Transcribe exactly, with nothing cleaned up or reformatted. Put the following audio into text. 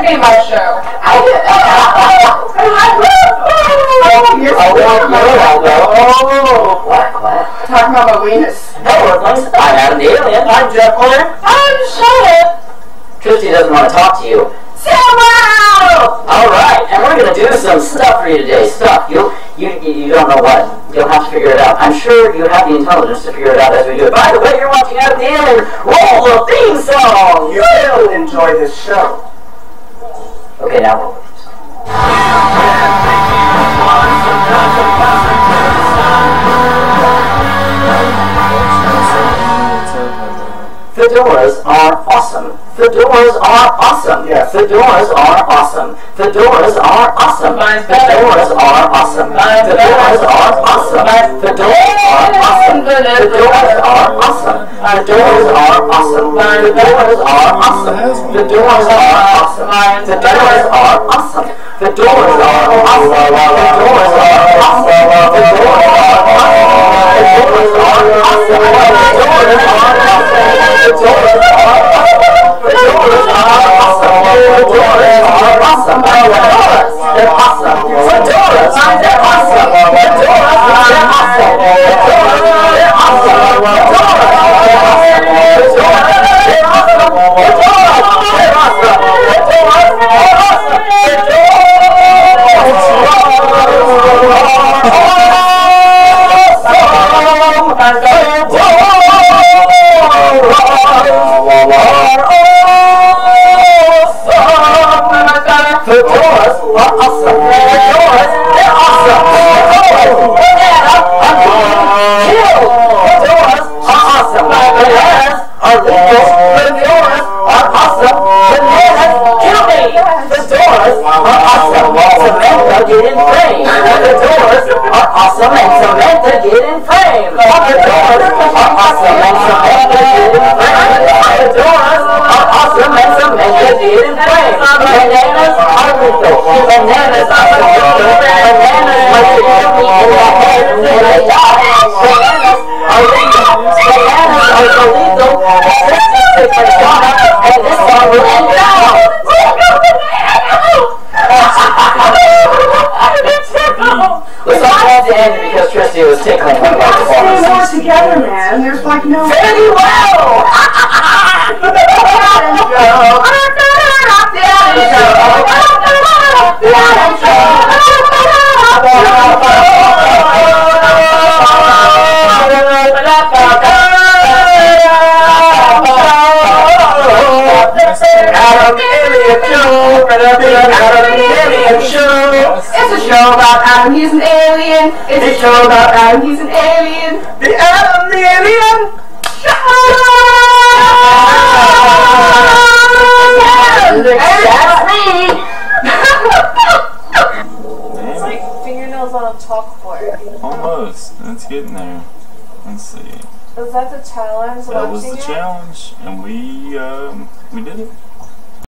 be my show. I did. You're oh, oh, what, what? talking about my weenus. Hello, I'm Adam the Alien. I'm Jeff Corner. I'm Charlotte. Christy doesn't want to talk to you. Wow! Alright, and we're going to do some stuff for you today. Stuff. You, you, you don't know what. You'll have to figure it out. I'm sure you have the intelligence to figure it out as we do it. By the way, you're watching Adam the Alien. Roll the theme song! You will enjoy this show. Okay, now roll the theme song. Fedoras are awesome. Fedoras are awesome. Yes. Fedoras are awesome. Fedoras are awesome. Fedoras are awesome. Fedoras are awesome. Fedoras are awesome. Fedoras are awesome. Fedoras are awesome. Fedoras are awesome. Fedoras are awesome. Fedoras are awesome. Fedoras are awesome. Fedoras are awesome. Fedoras are awesome. Fedoras are awesome. Fedoras are awesome. Fedoras are awesome. Fedoras are awesome. Fedoras are awesome. Fedoras, they're awesome. Fedoras, they're awesome. Fedoras, they're awesome. Fedoras, they're awesome. Fedoras, they're awesome. Fedoras, they're awesome. Fedoras, they're awesome. Fedoras are awesome. Fedoras are awesome. Fedoras, they're awesome. Fedoras, banana, I'm being killed. Fedoras are awesome. Bananas are legal. Fedoras are awesome. Bananas kill me. Fedoras are awesome. Samantha get in frame. Fedoras are awesome and Samantha get in frame. Fedoras are awesome and Samantha get in frame. Fedoras are awesome and Samantha get in frame. Bananas are legal. Bananas are legal. Bananas like to kill me in the head and I die. Bananas are legal. Bananas are illegal. sixty-six are shot up and this song will end now. The song had to end because Tristy was tickling my microphone. We're together, man. There's like no. Very well! It's a show about Adam, he's an alien. It's a show about Adam, he's an alien. The Adam the Alien. That's me! It's like fingernails on a chalkboard. Almost. It's getting there. Let's see. Was that the challenge? That was the watching it? challenge, and we um, we did it.